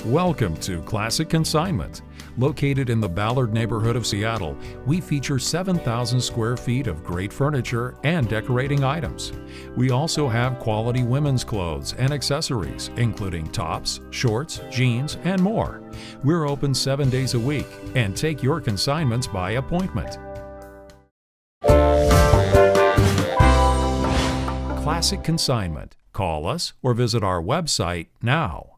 Welcome to Classic Consignment. Located in the Ballard neighborhood of Seattle, we feature 7,000 square feet of great furniture and decorating items. We also have quality women's clothes and accessories, including tops, shorts, jeans, and more. We're open 7 days a week and take your consignments by appointment. Classic Consignment. Call us or visit our website now.